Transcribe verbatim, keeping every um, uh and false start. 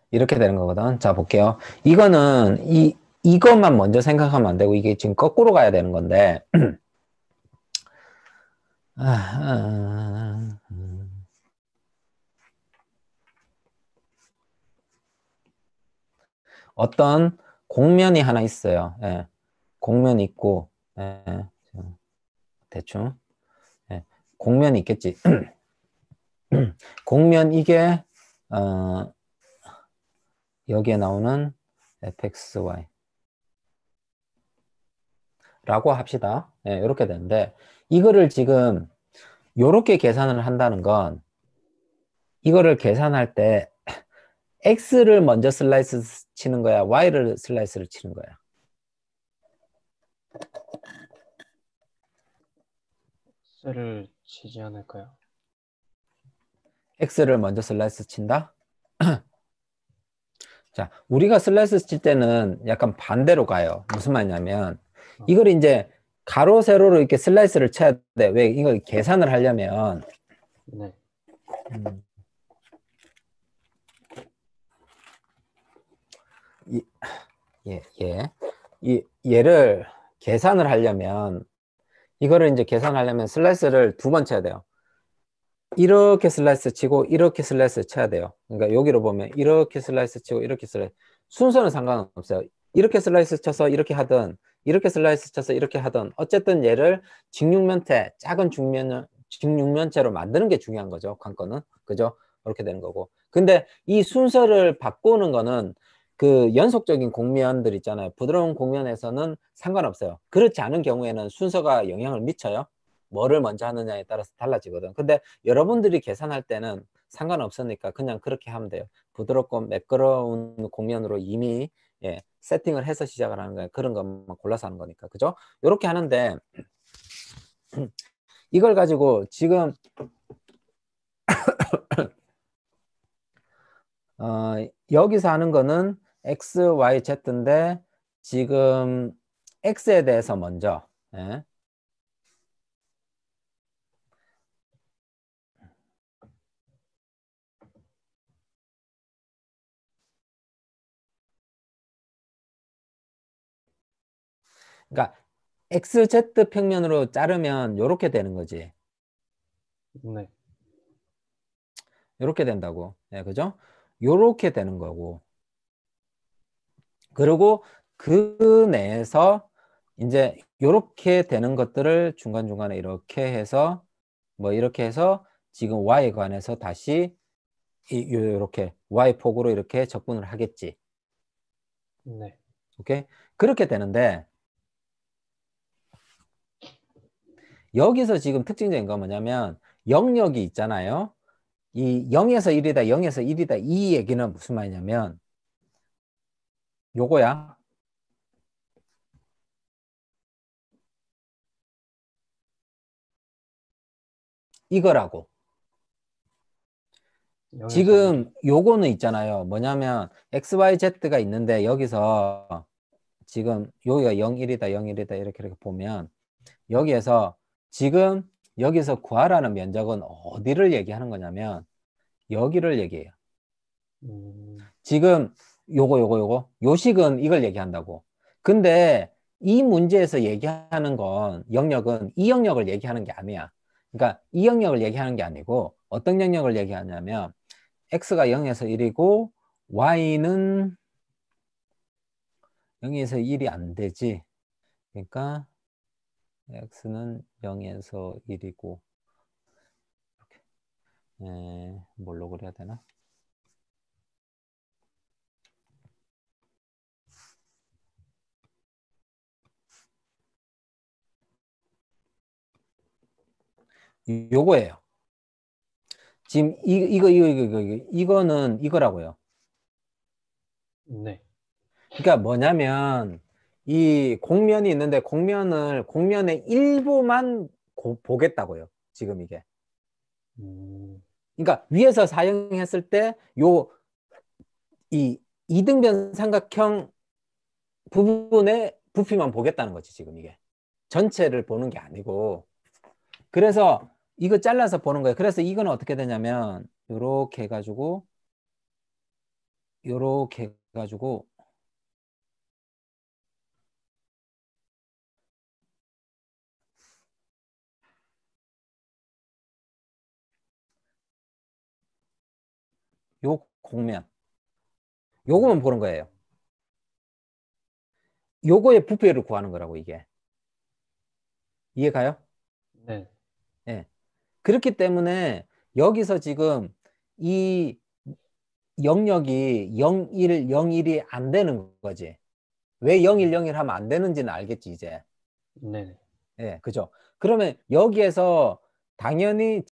이렇게 되는 거거든. 자, 볼게요. 이거는 이 이것만 먼저 생각하면 안 되고 이게 지금 거꾸로 가야 되는 건데. 아, 아, 음. 어떤 공면이 하나 있어요. 예. 공면이 있고, 예. 대충, 예. 공면이 있겠지. 공면 이게 어, 여기에 나오는 에프엑스와이 라고 합시다. 예, 이렇게 되는데 이거를 지금 이렇게 계산을 한다는 건 이거를 계산할 때 X를 먼저 슬라이스 치는 거야? Y를 슬라이스를 치는 거야? X를 치지 않을까요? X를 먼저 슬라이스 친다? 자, 우리가 슬라이스 칠 때는 약간 반대로 가요. 무슨 말이냐면 어, 이걸 이제 가로 세로로 이렇게 슬라이스를 쳐야 돼. 왜? 이걸 계산을 하려면 네. 음, 이, 예, 예. 이 얘를 계산을 하려면 이거를 이제 계산하려면 슬라이스를 두 번 쳐야 돼요. 이렇게 슬라이스 치고 이렇게 슬라이스 쳐야 돼요. 그러니까 여기로 보면 이렇게 슬라이스 치고 이렇게 슬라이스 순서는 상관없어요. 이렇게 슬라이스 쳐서 이렇게 하든 이렇게 슬라이스 쳐서 이렇게 하든 어쨌든 얘를 직육면체 작은 중면 직육면체로 만드는 게 중요한 거죠. 관건은 그죠? 그렇게 되는 거고. 근데 이 순서를 바꾸는 거는 그 연속적인 곡면들 있잖아요. 부드러운 곡면에서는 상관없어요. 그렇지 않은 경우에는 순서가 영향을 미쳐요. 뭐를 먼저 하느냐에 따라서 달라지거든. 근데 여러분들이 계산할 때는 상관없으니까 그냥 그렇게 하면 돼요. 부드럽고 매끄러운 곡면으로 이미 예, 세팅을 해서 시작을 하는 거예요. 그런 것만 골라서 하는 거니까. 그죠? 이렇게 하는데 이걸 가지고 지금 어, 여기서 하는 거는 X, Y, Z인데 지금 X에 대해서 먼저 예. 그러니까 엑스 제트 평면으로 자르면 이렇게 되는 거지. 네. 이렇게 된다고. 예, 그죠? 이렇게 되는 거고. 그리고 그 내에서 이제 이렇게 되는 것들을 중간중간에 이렇게 해서 뭐 이렇게 해서 지금 Y에 관해서 다시 이렇게 Y 폭으로 이렇게 적분을 하겠지. 네. 오케이? 그렇게 되는데 여기서 지금 특징적인 건 뭐냐면 영역이 있잖아요. 이 영에서 일이다, 영에서 일이다 이 얘기는 무슨 말이냐면 요거야. 이거라고. 영에서 지금 일이. 요거는 있잖아요. 뭐냐면 엑스, 와이, 제트가 있는데 여기서 지금 여기가 영, 일이다, 영, 일이다 이렇게 이렇게 보면 여기에서 지금 여기서 구하라는 면적은 어디를 얘기하는 거냐면 여기를 얘기해요. 음, 지금 요거 요거 요거 요식은 이걸 얘기한다고. 근데 이 문제에서 얘기하는 건 영역은 이 영역을 얘기하는 게 아니야. 그러니까 이 영역을 얘기하는 게 아니고 어떤 영역을 얘기하냐면 x가 영에서 일이고 y는 영에서 일이 안 되지. 그러니까 x는 영에서 일이고 에, 뭘로 그려야 되나? 요거예요. 지금 이, 이거 이거 이거 이거 이거 이거는 이거라고요. 네. 그러니까 뭐냐면 이 곡면이 있는데 곡면을 곡면의 일부만 고, 보겠다고요. 지금 이게. 음, 그러니까 위에서 사용했을 때 요 이 이등변 삼각형 부분의 부피만 보겠다는 거지, 지금 이게. 전체를 보는 게 아니고. 그래서 이거 잘라서 보는 거예요. 그래서 이거는 어떻게 되냐면 이렇게 해가지고 요렇게 해가지고 요 공면 요거만 보는 거예요. 요거의 부피를 구하는 거라고 이게. 이해가요? 네. 예. 그렇기 때문에 여기서 지금 이 영역이 영, 일, 영, 일이 안 되는 거지. 왜 영, 일, 영, 일 하면 안 되는지는 알겠지, 이제. 네. 예, 그죠? 그러면 여기에서 당연히